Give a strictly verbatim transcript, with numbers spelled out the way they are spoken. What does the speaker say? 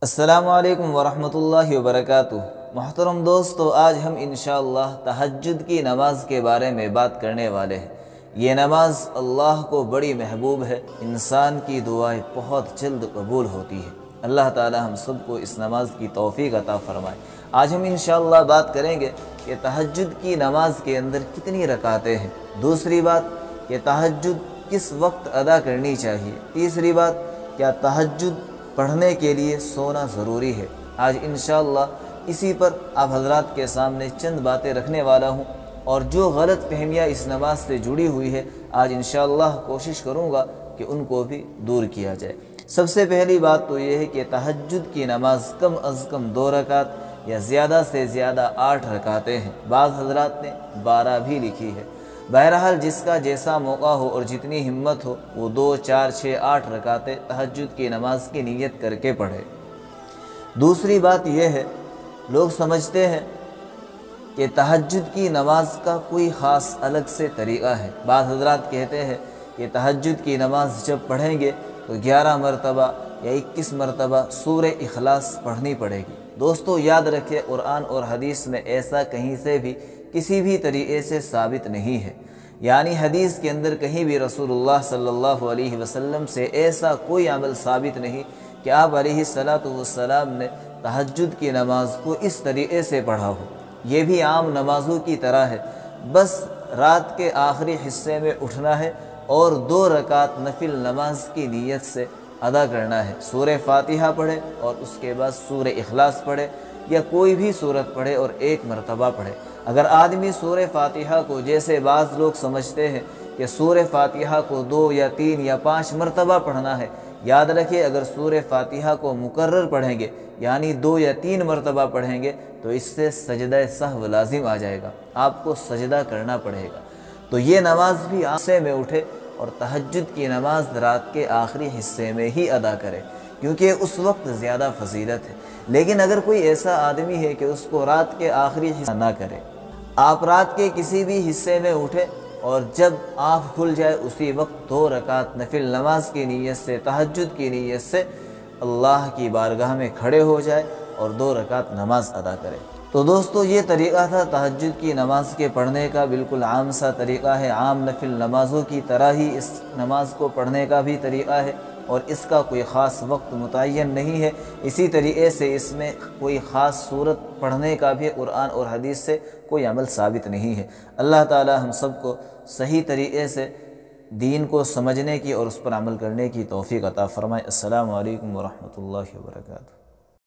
السلام علیکم ورحمۃ اللہ وبرکاتہ۔ محترم دوستو، آج ہم انشاءاللہ تہجد کی نماز کے بارے میں بات کرنے والے ہیں۔ یہ نماز اللہ کو بڑی محبوب ہے، انسان کی دعائیں بہت جلد قبول ہوتی ہے۔ اللہ تعالی ہم سب کو اس نماز کی توفیق عطا فرمائے۔ آج ہم انشاءاللہ بات کریں گے کہ تہجد کی نماز کے اندر کتنی رکعتیں ہیں۔ دوسری بات کہ تہجد کس وقت ادا کرنی چاہیے۔ تیسری بات، کیا تہجد پڑھنے کے لیے سونا ضروری ہے۔ آج انشاءاللہ اسی پر آپ حضرات کے سامنے چند باتیں رکھنے والا ہوں، اور جو غلط فہمیاں اس نماز سے جڑی ہوئی ہے آج انشاءاللہ کوشش کروں گا کہ ان کو بھی دور کیا جائے۔ سب سے پہلی بات تو یہ ہے کہ تہجد کی نماز کم از کم دو رکعت یا زیادہ سے زیادہ آٹھ رکعتیں ہیں۔ بعض حضرات نے بارہ بھی لکھی ہے۔ بہرحال جس کا جیسا موقع ہو اور جتنی ہمت ہو وہ دو چار چھ آٹھ رکعتیں تہجد کی نماز کی نیت کر کے پڑھے۔ دوسری بات یہ ہے، لوگ سمجھتے ہیں کہ تہجد کی نماز کا کوئی خاص الگ سے طریقہ ہے۔ بعض حضرات کہتے ہیں کہ تہجد کی نماز جب پڑھیں گے تو گیارہ مرتبہ یا اکیس مرتبہ سورہ اخلاص پڑھنی پڑے گی۔ دوستو یاد رکھیں، قرآن اور حدیث میں ایسا کہیں سے بھی کسی بھی طریقے سے ثابت نہیں ہے۔ یعنی حدیث کے اندر کہیں بھی رسول اللہ صلی اللہ علیہ وسلم سے ایسا کوئی عمل ثابت نہیں کہ آپ علیہ الصلاۃ والسلام نے تہجد کی نماز کو اس طریقے سے پڑھا ہو۔ یہ بھی عام نمازوں کی طرح ہے، بس رات کے آخری حصے میں اٹھنا ہے اور دو رکعت نفل نماز کی نیت سے ادا کرنا ہے۔ سورہ فاتحہ پڑھے اور اس کے بعد سورہ اخلاص پڑھے یا کوئی بھی سورت پڑھے اور ایک مرتبہ پڑھے۔ اگر آدمی سورہ فاتحہ کو، جیسے بعض لوگ سمجھتے ہیں کہ سورہ فاتحہ کو دو یا تین یا پانچ مرتبہ پڑھنا ہے، یاد رکھیں اگر سورہ فاتحہ کو مکرر پڑھیں گے یعنی دو یا تین مرتبہ پڑھیں گے تو اس سے سجدہ سہو لازم آ جائے گا، آپ کو سجدہ کرنا پڑے گا۔ تو یہ نماز بھی حصے میں اٹھے اور تہجد کی نماز رات کے آخری حصے میں ہی ادا کرے، کیونکہ اس وقت زیادہ فضیلت ہے۔ لیکن اگر کوئی ایسا آدمی ہے کہ اس کو رات کے آخری حصہ نہ کرے، آپ رات کے کسی بھی حصے میں اٹھے اور جب آنکھ کھل جائے اسی وقت دو رکعت نفل نماز کی نیت سے، تہجد کی نیت سے اللہ کی بارگاہ میں کھڑے ہو جائے اور دو رکعت نماز ادا کرے۔ تو دوستو یہ طریقہ تھا تہجد کی نماز کے پڑھنے کا، بالکل عام سا طریقہ ہے۔ عام نفل نمازوں کی طرح ہی اس نماز کو پڑھنے کا بھی طریقہ ہے، اور اس کا کوئی خاص وقت متعین نہیں ہے۔ اسی طریقے سے اس میں کوئی خاص صورت پڑھنے کا بھی قرآن اور حدیث سے کوئی عمل ثابت نہیں ہے۔ اللہ تعالی ہم سب کو صحیح طریقے سے دین کو سمجھنے کی اور اس پر عمل کرنے کی توفیق عطا فرمائے۔ السلام علیکم ورحمۃ اللہ وبرکاتہ۔